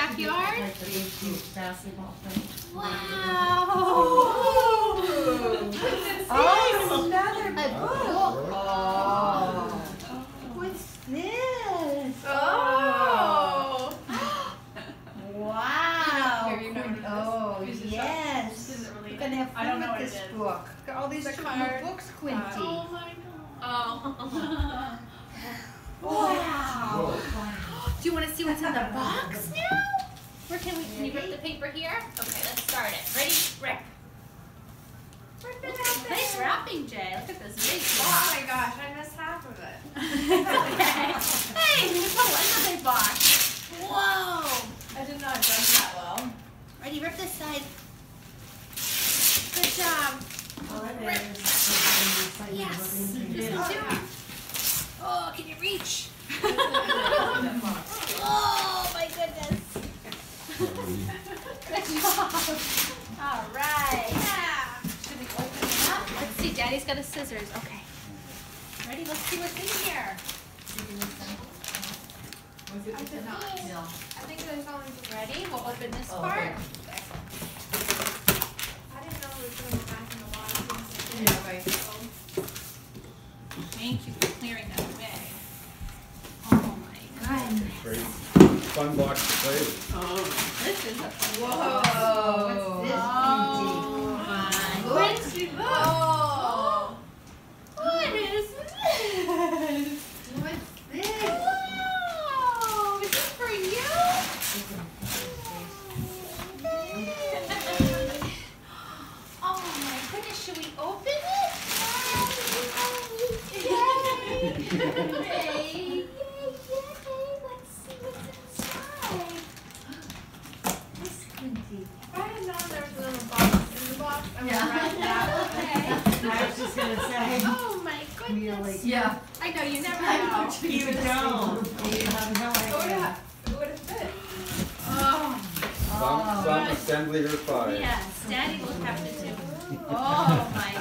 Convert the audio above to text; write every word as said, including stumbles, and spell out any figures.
backyard? Like the big cute basketball thing. Wow! Oh, Oh, another a book. book. Oh. What's this? Oh. Wow. Here, you know what it is. Oh, Use the yes. shop. This isn't really- We're gonna have I don't fun know with what this it is. book. Look at all these The cute card. books, Quinty. Oh my god. Oh. Wow. Do you want to see what's in the box now? Where can we, can you rip the paper here? Okay, let's start it. Ready? Rip. Rip it out. Nice wrapping, Jay. Look at this big Oh box. my gosh, I missed half of it. Okay. Hey, there's another box. Whoa. I did not jump that well. Ready? Rip this side. Good job. Oh, it Rip. is. Yes. Yes. This one too. Oh, can you reach? Oh my goodness. Good job. All right. Yeah. Should we open it up? Let's see. Daddy's got his scissors. Okay. Ready? Let's see what's in here. I did not. No. I think there's only just Ready? We'll open this Oh, part. okay. I didn't know we were going to go back in the water. Yeah, right. Thank you for clearing that away. Oh my goodness. Great. Fun box to play with. This is a Whoa. What's this, Oh my Quinty? goodness. Oh. What is this? What's this? Wow. Is this for you? Oh my goodness. Should we open it? Yay. Yay. Yay. Let's see what's inside. This Quinty. If I had known there was another box in the box, I would have read that. Okay. I was just gonna say. Oh my goodness. Really? Yeah. I know you never I know. know you don't. You have no It would idea. have, it would have fit. Oh, Some, some assembly required. yes. Daddy will have to do. Oh my